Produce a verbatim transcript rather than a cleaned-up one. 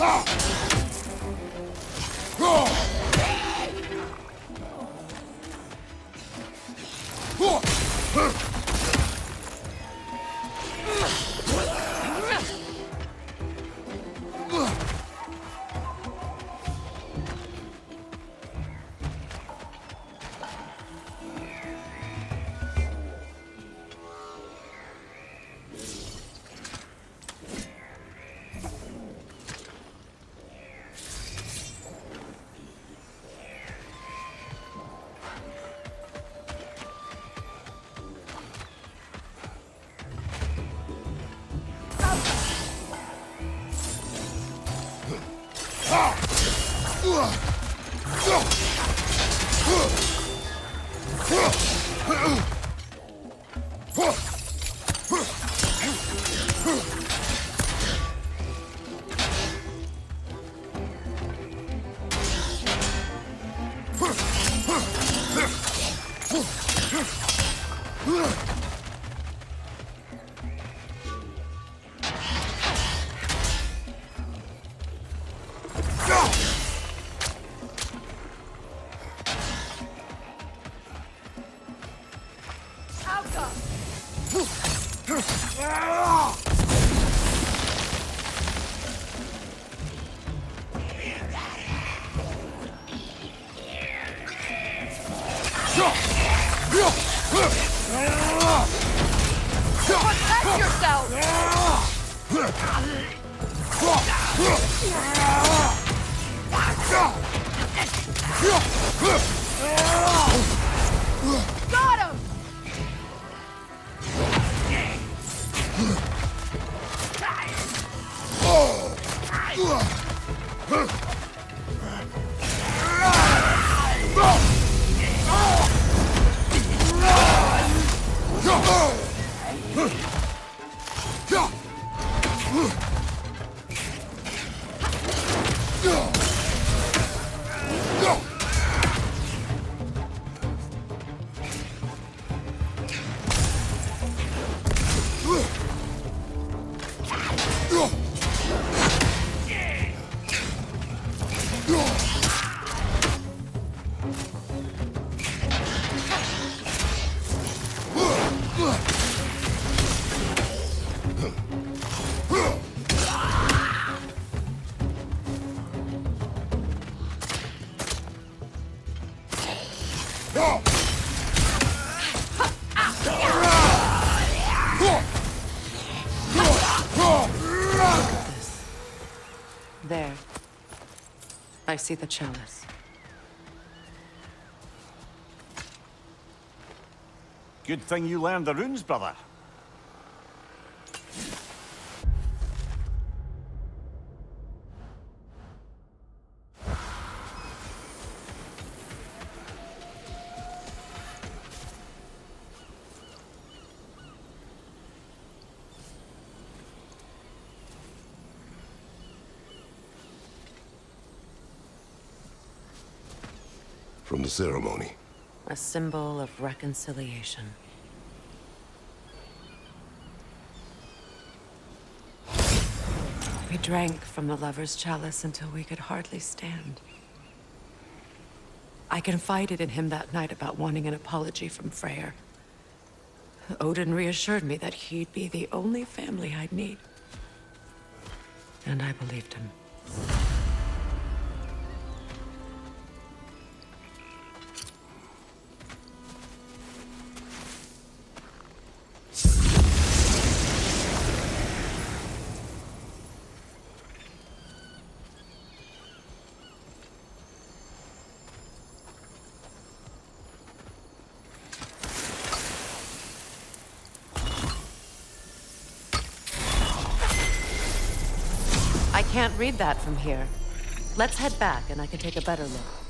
Protect yourself! Got him! There. I see the chalice. Good thing you learned the runes, brother. From the ceremony. A symbol of reconciliation. We drank from the lover's chalice until we could hardly stand. I confided in him that night about wanting an apology from Freyr. Odin reassured me that he'd be the only family I'd need. And I believed him. I can't read that from here. Let's head back and I can take a better look.